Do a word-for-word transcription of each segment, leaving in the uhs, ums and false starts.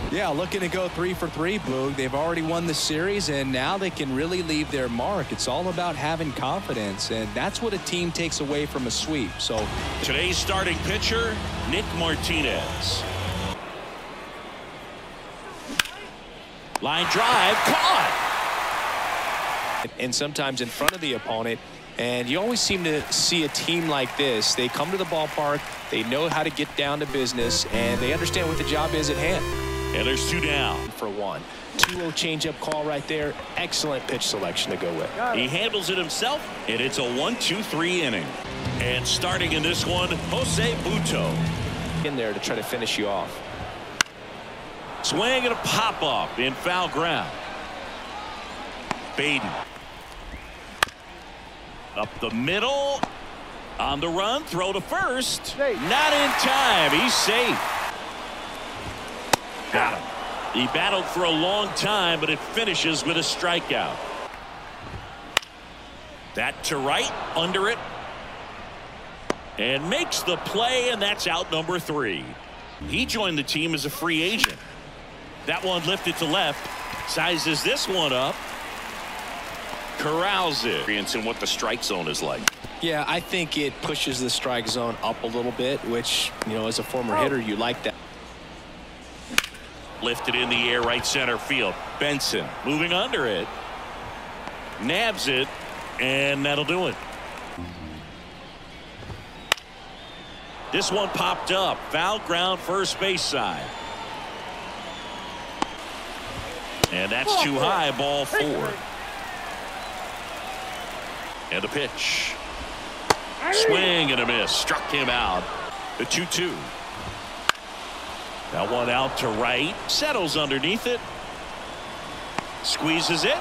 Yeah, looking to go three for three, Boog. They've already won the series, and now they can really leave their mark. It's all about having confidence, and that's what a team takes away from a sweep. So today's starting pitcher, Nick Martinez. Line drive, caught. And sometimes in front of the opponent, and you always seem to see a team like this. They come to the ballpark, they know how to get down to business, and they understand what the job is at hand. And there's two down. For one. two oh changeup call right there. Excellent pitch selection to go with. He handles it himself, and it's a one two three inning. And starting in this one, Jose Buto. In there to try to finish you off. Swing and a pop-up in foul ground. Baden. Up the middle. On the run, throw to first. Safe. Not in time. He's safe. Got him. He battled for a long time, but it finishes with a strikeout. That to right, under it. And makes the play, and that's out number three. He joined the team as a free agent. That one lifted to left. Sizes this one up. Corrals it. Experience in what the strike zone is like. Yeah, I think it pushes the strike zone up a little bit, which, you know, as a former oh. hitter, you like that. Lifted in the air, right center field. Benson moving under it. Nabs it, and that'll do it. This one popped up. Foul ground, first base side. And that's too high, ball four. And the pitch. Swing and a miss. Struck him out. The two two. That one out to right. Settles underneath it. Squeezes it.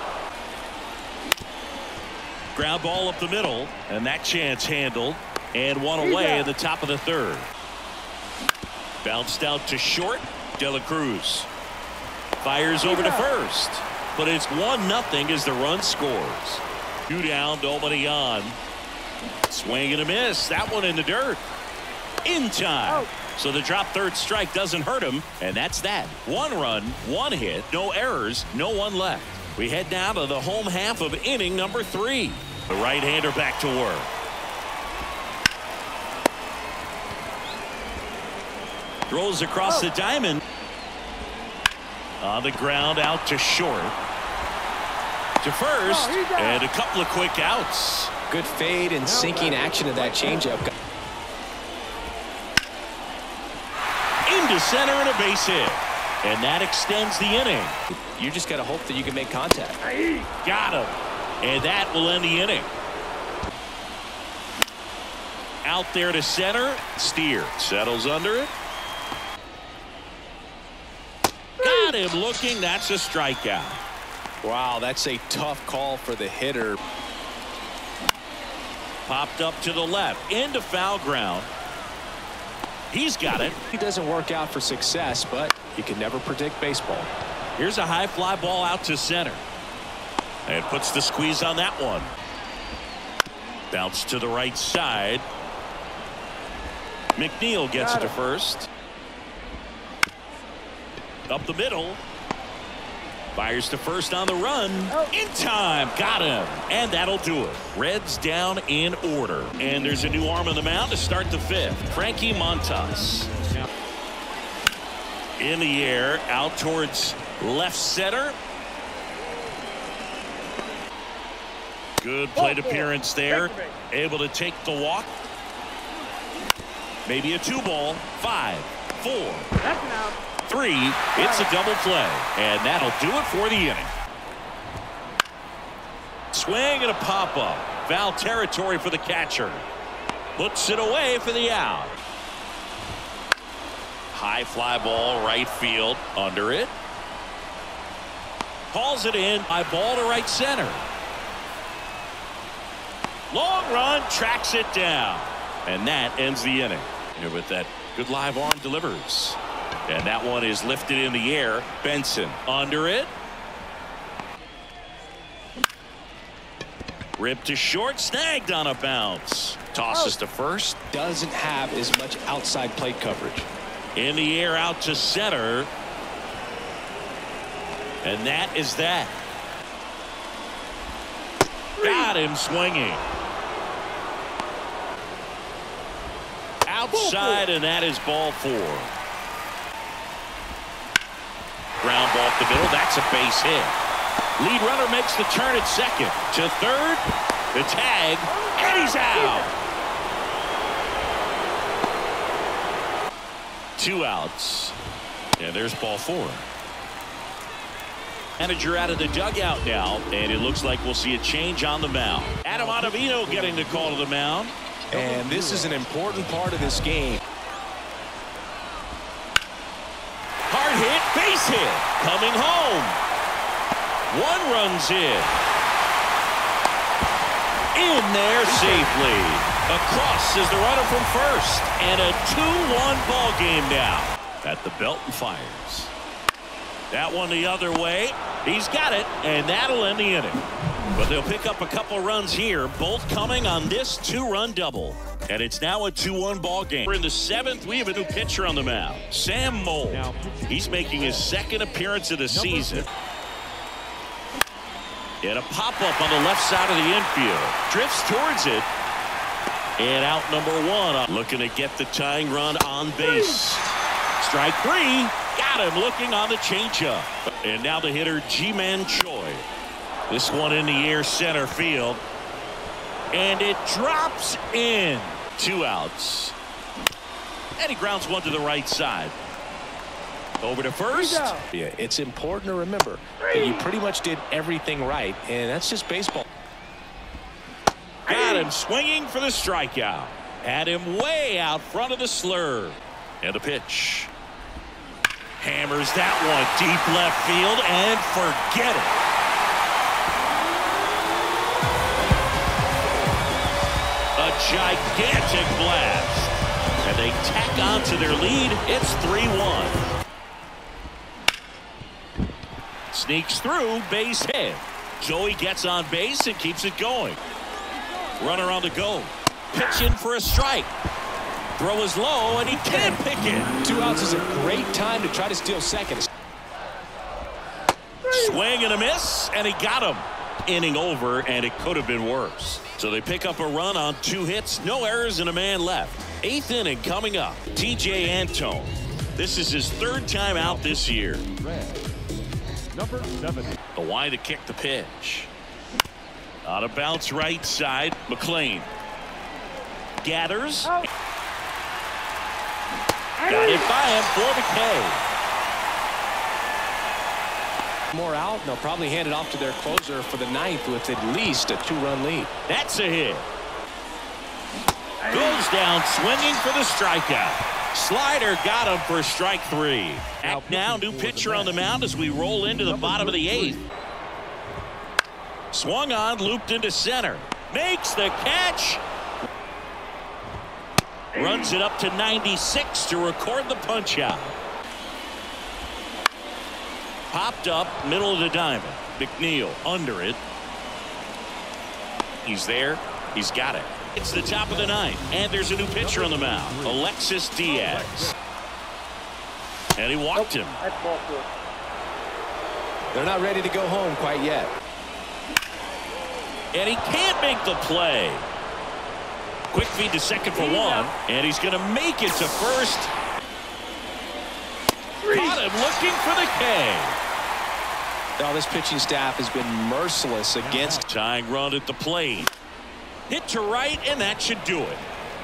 Ground ball up the middle. And that chance handled. And one away in the top of the third. Bounced out to short. De La Cruz. Fires over to first. But it's one nothing as the run scores. Two down, nobody on. Swing and a miss. That one in the dirt. In time. Oh. So the drop third strike doesn't hurt him. And that's that. One run, one hit, no errors, no one left. We head now to the home half of inning number three. The right-hander back to work. Throws across oh. the diamond. On the ground, out to short. To first, oh, and a couple of quick outs. Good fade and sinking action of that changeup. Into center and a base hit. And that extends the inning. You just got to hope that you can make contact. Got him. And that will end the inning. Out there to center. Steer settles under it. Got him looking. That's a strikeout. Wow, that's a tough call for the hitter. Popped up to the left into foul ground. He's got it. He doesn't work out for success, but you can never predict baseball. Here's a high fly ball out to center. And puts the squeeze on that one. Bounce to the right side. McNeil gets it to first. Up the middle. Fires to first on the run. In time. Got him. And that'll do it. Reds down in order. And there's a new arm on the mound to start the fifth. Frankie Montas. In the air. Out towards left center. Good plate appearance there. Able to take the walk. Maybe a two ball. Five. Four. That's an out. Three. It's a double play. And that'll do it for the inning. Swing and a pop-up. Foul territory for the catcher. Puts it away for the out. High fly ball right field. Under it. Calls it in. High ball to right center. Long run. Tracks it down. And that ends the inning. Here with that good live arm delivers. And that one is lifted in the air. Benson under it. Ripped to short. Snagged on a bounce. Tosses oh. to first. Doesn't have as much outside plate coverage. In the air out to center. And that is that. Got him swinging. Outside, and that is ball four. Ground ball up the middle. That's a base hit. Lead runner makes the turn at second. To third. The tag. And he's out. Two outs. And there's ball four. Manager out of the dugout now, and it looks like we'll see a change on the mound. Adam Ottavino getting the call to the mound. And this is an important part of this game. Hard hit, base hit, coming home. One runs in. In there safely. Across is the runner from first. And a two one ball game now. At the belt and fires. That one the other way. He's got it, and that'll end the inning. But they'll pick up a couple runs here, both coming on this two-run double. And it's now a two one ball game. We're in the seventh. We have a new pitcher on the mound, Sam Moll. He's making his second appearance of the season. And a pop-up on the left side of the infield. Drifts towards it. And out number one. Looking to get the tying run on base. Strike three. Got him looking on the changeup. And now the hitter, Ji-Man Choi. This one in the air center field. And it drops in. Two outs. And he grounds one to the right side. Over to first. Yeah, it's important to remember that you pretty much did everything right, and that's just baseball. Got him swinging for the strikeout. Had him way out front of the slurve. And a pitch. Hammers that one deep left field and forget it. A gigantic blast. And they tack on to their lead. It's three one. Sneaks through, base hit. Joey gets on base and keeps it going. Runner on the go. Pitching for a strike. Throw is low, and he can't pick it. Two outs is a great time to try to steal second. Swing and a miss, and he got him. Inning over, and it could have been worse. So they pick up a run on two hits, no errors, and a man left. Eighth inning coming up. T J Antone. This is his third time out this year. Number seven. The wide to kick the pitch. On a bounce right side, McLean. Gathers. Got it by him for McKay. More out, and they'll probably hand it off to their closer for the ninth with at least a two-run lead. That's a hit. Goes down swinging for the strikeout. Slider got him for strike three. Act now, new pitcher on the mound as we roll into the bottom of the eighth. Swung on, looped into center. Makes the catch. Runs it up to ninety-six to record the punch out. Popped up, middle of the diamond. McNeil under it. He's there. He's got it. It's the top of the ninth, and there's a new pitcher on the mound, Alexis Diaz. And he walked him. They're not ready to go home quite yet. And he can't make the play. Quick feed to second for one, and he's going to make it to first. Caught him looking for the K. Now this pitching staff has been merciless against. Tying run at the plate. Hit to right, and that should do it.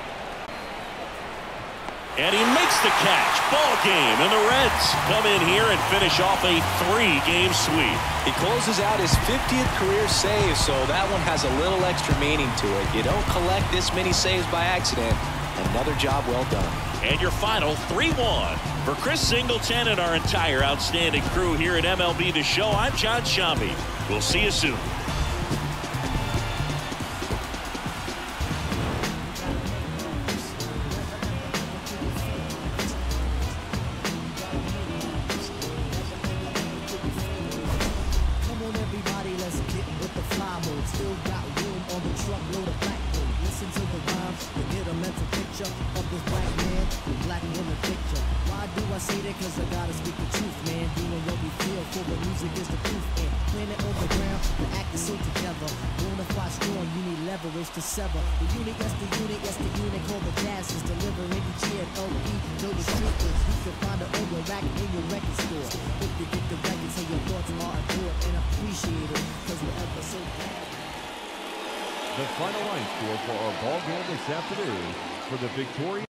And he makes the catch. Ball game, and the Reds come in here and finish off a three-game sweep. He closes out his fiftieth career save, so that one has a little extra meaning to it. You don't collect this many saves by accident. Another job well done. And your final three one. For Chris Singleton and our entire outstanding crew here at M L B The Show, I'm John Shambi. We'll see you soon. Why do I say that? Cause I gotta speak the truth, man. Doing what we feel for the music is the proof. And when it on the ground, the act is so together. Bonafide strong, you need leverage to sever. The unit, yes, the unit, yes, the unit called the jazz is delivering each year. L P, know the truth is you can find it on your rack in your record store. If you get the record, say your thoughts are adored and appreciated, cause we're ever so glad. The final line score for our ball game this afternoon for the Victoria.